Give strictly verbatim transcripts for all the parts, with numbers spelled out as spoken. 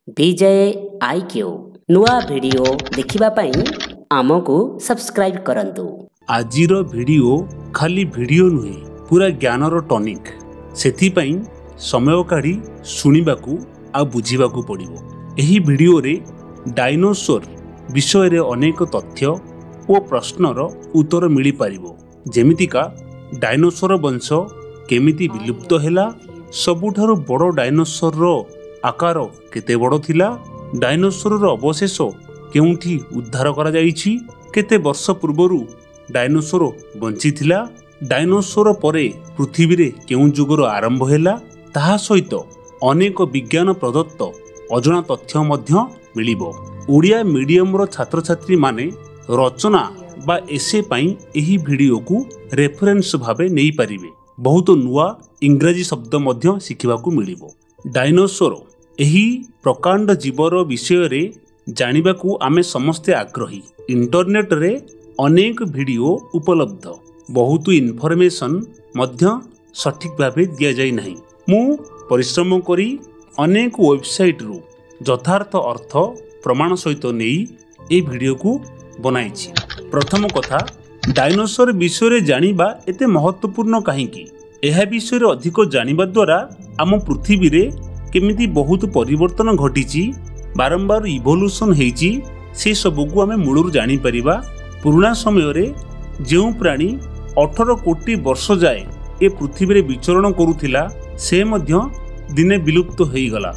BijayIQ नुआ video देखिबा पई आमको सब्सक्राइब करंतु। आजिर वीडियो खाली वीडियो नुहे पूरा ज्ञानर टॉनिक सेथि पई समय काढी सुनिबाकू आ बुझिबाकू पड़िबो। एही वीडियो रे डायनोसोर विषय रे अनेक तथ्य ओ प्रश्नर उत्तर मिली पारिबो। जेमितिका डायनोसोर वंश केमिति विलुप्त हैला, सबुठारु बड़ डायनोसोर रो आकार केते बड़ थिला, डायनोसोर रो अवशेष केउंठी उद्धार करा जाईछि, केते वर्ष पूर्वरु डायनोसोर बंची थिला, डायनोसोर परे पृथ्वी रे केउ जुगर आरंभ हैला, ताहा सहित अनेक विज्ञान प्रदत्त अजଣା तथ्य मध्य मिलिबो। ओडिया मीडियम रो छात्र छात्री माने रचना बा एसे पाई एही वीडियो को रेफरेंस भाबे नेई परिबे। बहुत नुआ इंग्रजी शब्द मध्य शिखिबाकू मिलिबो। डायनोसोर एही प्रकांड जीवर विषय रे जानिबाकू आमे समस्ते आग्रही। इंटरनेट रे अनेक वीडियो उपलब्ध, बहुत इनफॉरमेशन मध्य सठिक भाबे दिया जाई नाही। मु परिश्रम करी अनेक वेबसाइट रु यथार्थ अर्थ प्रमाण सहित नेई ए वीडियो को बनाइछि। प्रथम कथा, डायनोसोर विषय रे जानिबा एते महत्वपूर्ण काहेकि? एहा विषय रे अधिक जानिबा द्वारा आम पृथ्वी रे केमिति बहुत परिवर्तन घटिछि, बारंबार इवोल्यूशन हेइछि, से सब को आमे मूलरु जानि परिबा। पुराना समय रे जेउ प्राणी अठारह कोटी वर्ष जाए ए पृथ्वी रे विचरण करुथिला, से मध्य दिने विलुप्त होई गला।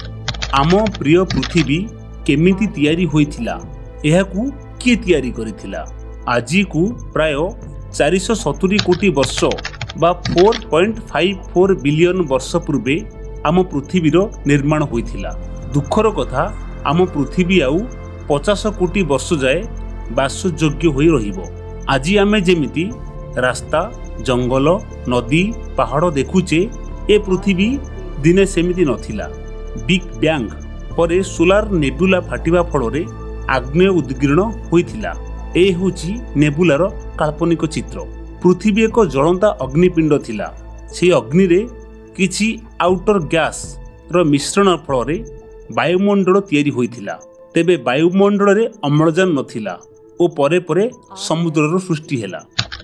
आम प्रिय पृथ्वी केमिति तयारी होइथिला, एहाकू किए तयारी करिथिला? आजी को प्राय चार सौ सत्तर कोटी वर्ष बा चार पॉइंट पाँच चार बिलियन वर्ष पूर्वे आम पृथ्वीर निर्माण होइथिला। दुखर कथा, आम पृथ्वी आउ पचास कोटी वर्ष जाए बासयोग्य होई रहिबो। आजी आमे जेमिति रास्ता, जंगल, नदी, पहाड़ देखुचे, ए पृथ्वी दिने सेमिति नथिला। बिग बैंग परे सोलार नेबुला फाटिबा फଳରେ आग्नेय उद्गीर्ण होइथिला। ए होची नेबुलार काल्पनिक चित्र। पृथ्वी एक जलंता अग्निपिंड थिला। से अग्नि रे किछि आउटर गैस रो मिश्रण फଳରେ वायुमंडल तयारी होइथिला। तेबे वायुमंडल रे अम्लजान नथिला ओ परे परे समुद्रर सृष्टि हैला।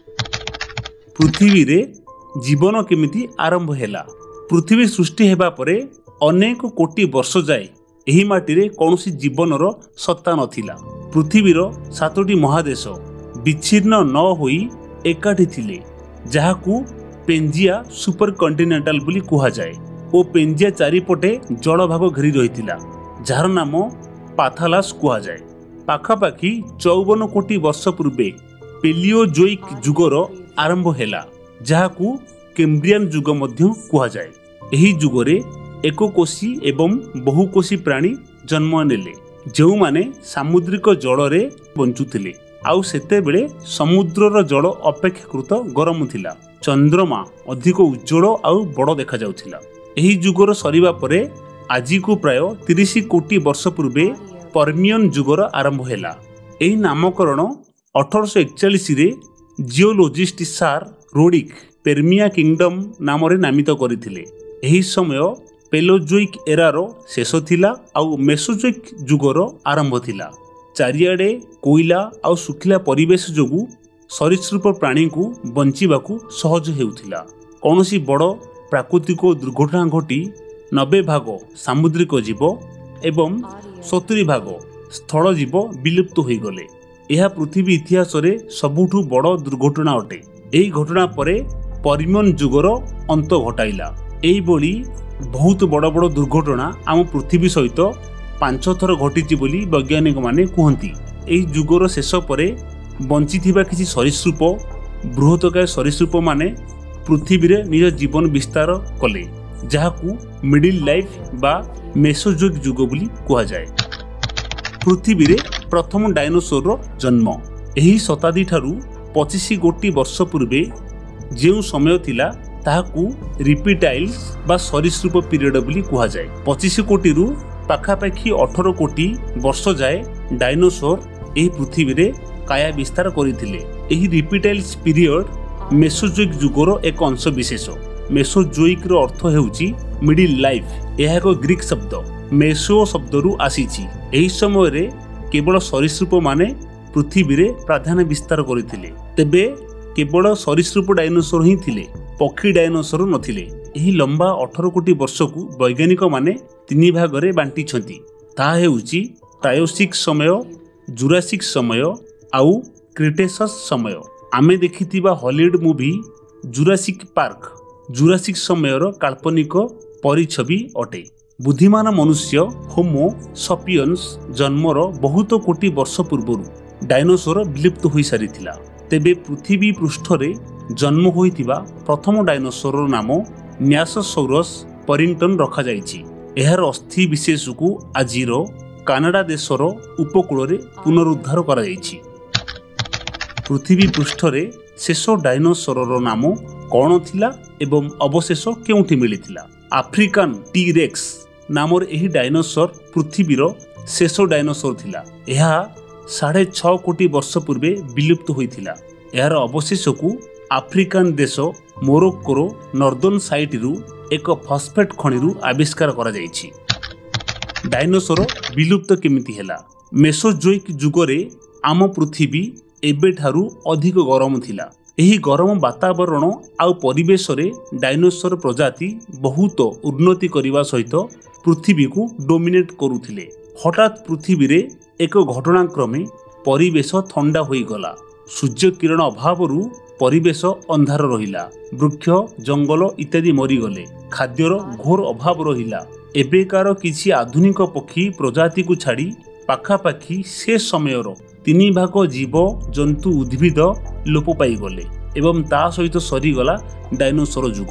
पृथ्वी रे जीवन केमिति आरंभ हैला? पृथ्वी सृष्टि हेबा परे अनेक कोटी वर्ष जाए एही माटी रे कौनसी जीवनर सत्ता नथिला। पृथ्वीर सातोटी महादेश विच्छिन्न न होई एकाठी थिले, जहाकू पेंजिया सुपर कॉन्टिनेंटल बोली कुहा जाए। ओ पेंजिया चारिपटे जल भाग घेरी रहिथिला, जार नाम पाथालास कुहा जाए। पाखापाखी चौवन कोटी वर्ष पूर्वे पेलियोजोइक जुगर आरंभ हैला, जहाकू कैम्ब्रियन जुग मध्य कुहा जाए। एही जुगरे एकोकोशी एवं बहुकोशी प्राणी जन्म नेले, जो माने सामुद्रिक जल रे बंचुथिले। आउ सेते बेले समुद्रर जल अपेक्षाकृत गरम थिला, चंद्रमा अधिक उज्जवल आउ बड़ देखा जाउथिला। एही जुगर सरीबा परे आजी को प्राय तीस कोटी वर्ष पूर्वे पर्मियन जुगर आरंभ हैला। एही नामकरण अठारह सौ इकतालीस रे जियोलॉजिस्ट सार रोडिक पेर्मिया किंगडम नाम रे नामित करथिले। एही समय पेलोजोइक एरारो शेष थिला आउ मेसोजोइक जुगर आरंभ थिला। चारियाडे कोइला आउ सुखिला परिवेश जोगु सरीसृप प्राणी को बंचिबाकू सहज हेउथिला। कौनसी बड़ प्राकृतिक दुर्घटना घटी नब्बे भाग सामुद्रिक जीव एवं सत्तर भाग स्थल जीव विलुप्त होई गले। यह पृथ्वी इतिहास रे सबुठु बड़ दुर्घटना अटे। एही घटना परे पर्मियन जुगर अंत घटाइला। एही बोली बहुत बड़ बड़ दुर्घटना आम पृथ्वी सहित पांच थर घटी बोली वैज्ञानिक माने कहती। एही जुगर शेष परे बंची थिबा किछि सरीसृप, बृहतकाय सरीसृप माने पृथ्वी रे निज जीवन विस्तार कले, जहाकू मिडिल लाइफ बा मेसोजोइक जुग बोली कहा जाए। पृथ्वी रे प्रथम डायनोसोर जन्म एही शताब्दी ठारू पच्चीस कोटी वर्ष पूर्वे जेउ समय थिला, ताहाकू रिपिटाइल्स बा सरीसृप पीरियड बोली कहा जाए। पच्चीस कोटी रु पाखापाखी अठारह कोटी वर्ष जाए डायनोसोर एही पृथ्वी रे काया विस्तार करिथिले। एही रिपिटाइल्स पीरियड मेसोजोइक जुगर एक अंश विशेष। मेसोजोइक रो अर्थ हेउची मिडिल लाइफ। यह एक ग्रीक शब्द। मेसो शब्दरू आसीछि। एही समय रे केवल सरीसृप माने पृथ्वी रे प्राधान्य विस्तार करथिले। तेबे केवल सरीसृप डायनोसर ही थिले, पक्षी डायनोसर नथिले। एही लंबा अठारह कोटी वर्ष को वैज्ञानिक माने तीन भाग रे बांटी छथि। ता हेउछि ट्रायोसिक समय, जुरासिक समय आउ क्रिटेसस समय। आमे देखिथिबा Hollywood movie Jurassic Park Jurassic समयर काल्पनिक परिछवि अटे। बुद्धिमान मनुष्य होमो सपियंस जन्मर बहुत कोटी वर्ष पूर्व डायनोसर विलुप्त हो सारिथिला। तेबे पृथ्वी पृष्ठरे जन्म होइतिबा प्रथम डायनोसर नाम न्याससौरस परिंगटन रखा जाइछि। एहार अस्थि विशेष को आजिर कानाडा देशर उपकूल रे पुनरुद्धार करा जाइछि। पृथ्वी पृष्ठरे शेष डायनोसर नाम कौन थिला एवं अवशेष केउठी मिलिथिला? आफ्रिकान टी.रेक्स नामर एही डायनोसर पृथ्वीर शेष डायनोसर थिला। एहा साढ़े छह कोटी वर्ष पूर्वे विलुप्त होइथिला। एहार अवशेष को आफ्रिकान देश मोरोक्कोर नॉर्दर्न साइट रु एक फॉस्फेट खणिरु आविष्कार करा जाइछि। डायनोसर विलुप्त केमिति हेला? मेसोजोइक जुगरे आम पृथ्वी एबेठारु अधिक गरम थिला। एही गरम वातावरण आउ परिवेश रे डायनोसर प्रजाति बहुत उन्नति करिवा सहित पृथ्वी को डोमिनेट करुथिले। हठात पृथ्वी रे एक घटनाक्रमे परिवेश ठंडा होई गला। सूर्य किरण अभावरु परिवेश अंधार रहिला। वृक्ष जंगल इत्यादि मरीगले। खाद्यर घोर अभाव रहिला। एबेकार किछि आधुनिक पक्षी प्रजाति को छाड़ी पाखापाखी से समयर तीन भाग जीव जंतु उद्भिद लोप पाई गले एवं ता सहित सरीगला डायनोसर जुग।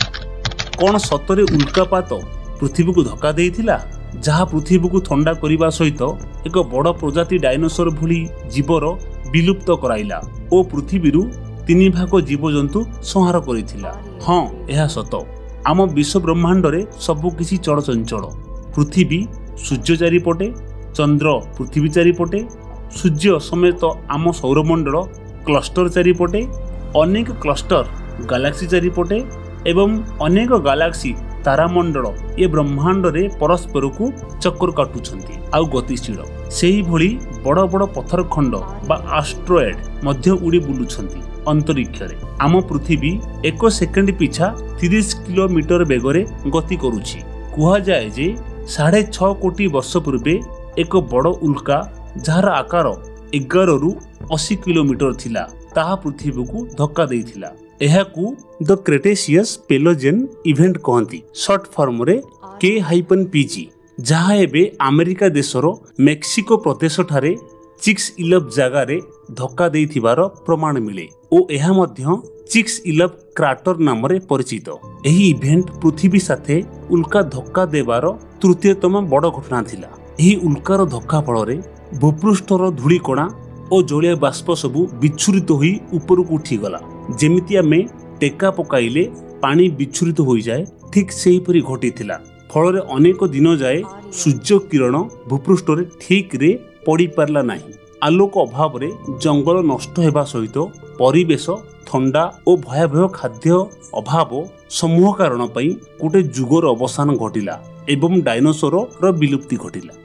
कौन सतरे उल्कापात पृथ्वी को धक्का देइथिला, जहा पृथ्वी को ठंडा करिबा सहित एक बड़ प्रजाति डायनोसर भली जीवर विलुप्त कराइला ओ पृथ्वी तीन भाग जीवजंतु संहार करिथिला? हाँ, यह सत। आम विश्व ब्रह्मांड रे सबु किछि चलचंचल। पृथ्वी सूर्य चारिपटे, चंद्र पृथ्वी चारिपटे, सूर्य समेत आम सौरमंडल क्लस्टर चारिपटे, अनेक क्लस्टर गैलेक्सी चारिपटे एवं अनेक गैलेक्सी तारामंडल ये ब्रह्मांड रे परस्पर को चक्कर काटुछंती आउ गतिशील। सेही भली बड़ बड़ पत्थर खंड बा एस्टेरॉयड मध्य उड़ी बुलुछंती अंतरिक्ष रे। आम पृथ्वी एक सेकेंड पिछा तीस किलोमीटर बेगरे गति करुछि। कुहा जाए जे साढ़े छह कोटी वर्ष पूर्वे एक बड़ उल्का जार आकार एगार रु अस्सी किलोमीटर थिला ताहा पृथ्वी को धक्का देइथिला। एहाकू द क्रेटेशियस पेलोजेन इवेंट कहंती, शॉर्ट फॉर्म रे के हाइपन पीजी, जहा एबे अमेरिका देशर मेक्सिको प्रदेश ठारे चिक्स इलप जगह रे धक्का देइथिबार प्रमाण मिले ओ एहा मध्य चिक्स इलप क्राटर नाम रे परिचित। एही इवेंट पृथ्वी साथे उल्का धक्का देबार तृतीयतम बड़ घटना थिला। एही उल्कार धक्का फल रे भूपृष्ठर धूलिकणा और जलिया बाष्प सबू विच्छुरित होई ऊपर को उठीगला। जेमिति आमे टेका पकाइले पानी विच्छुरित हो जाए, ठीक सेही परि घटिथिला। फल अनेक दिन जाए सूर्य किरण भूपृष्ठ रे ठीक रे पड़ी पारला नाही। आलोक अभाव रे जंगल नष्ट हेबा सहित परिवेश ठंडा और भयावह खाद्य अभाव समूह कारण पई गोटे जुगर अवसान घटिला एवं डायनोसर र विलुप्ति घटिला।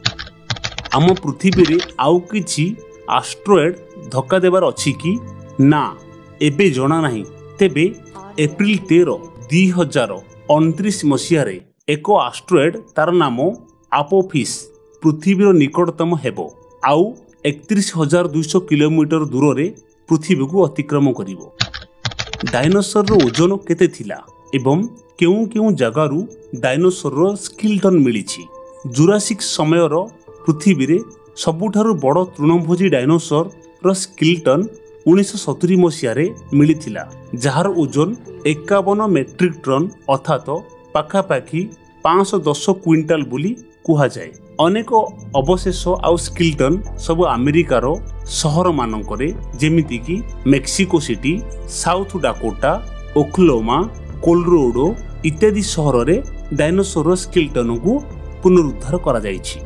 आम पृथ्वी रे आउ किछि एस्टेरॉयड धक्का देबार अछि कि ना एबे जना नाही। तेबे एप्रिल तेरह दुई हजार उनतीस मसीह रे एक एस्टेरॉयड तार नाम अपोफिस पृथ्वीर निकटतम हेबो आउ एकतीस हजार दुईश किलोमीटर दूर रे पृथ्वी को अतिक्रम करिवो। डायनोसर रो ओजन केते थिला एवं केउ केउ जगारू डायनोसर रो स्केलेटन मिलिछि? जुरासिक समयर पृथ्वी रे सबुठारु बड़ तृणभोजी डायनोसर रो स्केलेटन उन्नीस सतुरी मसीह रे मिलिथिला, जार ओजन एकावन मेट्रिक टन अर्थात पाखापाखी पाँच सौ दस क्विंटाल बोली कुहा जाए। अनेक अवशेष आउ स्केलेटन सब अमेरिकार सहर मानकरे जेमिति कि Mexico City, South Dakota, Oklahoma, Colorado इत्यादि सहर रे डायनोसर स्केलेटन को पुनरुद्धार करा जाइछि।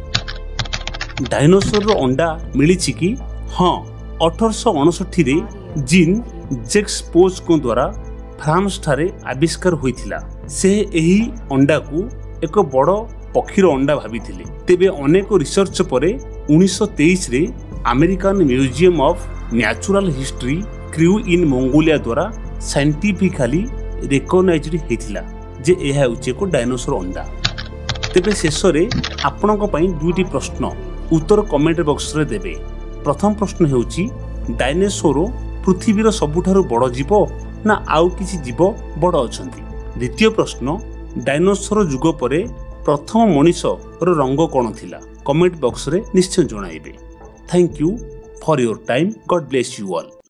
डायनोसर रो अंडा मिलिछि कि? हाँ, अठारह सौ उनसठ रे जीन जैक्स पोज को द्वारा फ्रांस ठारे आविष्कार होइथिला। से एही अंडा को एक बड़ ପକ୍ଷୀର ଅଣ୍ଡା ଭାବିଥିଲେ। ତେବେ ଅନେକ ରିସର୍ଚ୍ଚ ପରେ ଉଣେଇଶହ ତେଇଶ ରେ American Museum of Natural History crew in Mongolia ଦ୍ୱାରା ସାଇଣ୍ଟିଫିକାଲି ରେକଗ୍ନାଇଜ୍ଡ ହେଇଥିଲା ଯେ ଏହା ହେଉଛି ଏକ ଡାଇନୋସର ଅଣ୍ଡା। ତେବେ ଶେଷରେ ଆପଣଙ୍କ ପାଇଁ ଦୁଇଟି ପ୍ରଶ୍ନ ଉତ୍ତର କମେଣ୍ଟ ବକ୍ସରେ ଦେବେ। ପ୍ରଥମ ପ୍ରଶ୍ନ ହେଉଛି ଡାଇନୋସର ପୃଥିବୀର ସବୁଠାରୁ ବଡ଼ ଜୀବ ନା ଆଉ କିଛି ଜୀବ ବଡ଼ ଅଛନ୍ତି? ଦ୍ୱିତୀୟ ପ୍ରଶ୍ନ ଡାଇନୋସର ଯୁଗ ପରେ ପ୍ରଥମ ମଣିଷର ରଙ୍ଗ କ'ଣ ଥିଲା? କମେଣ୍ଟ ବକ୍ସରେ ନିଶ୍ଚୟ ଜଣାଇବେ। Thank you for your time. God bless you all.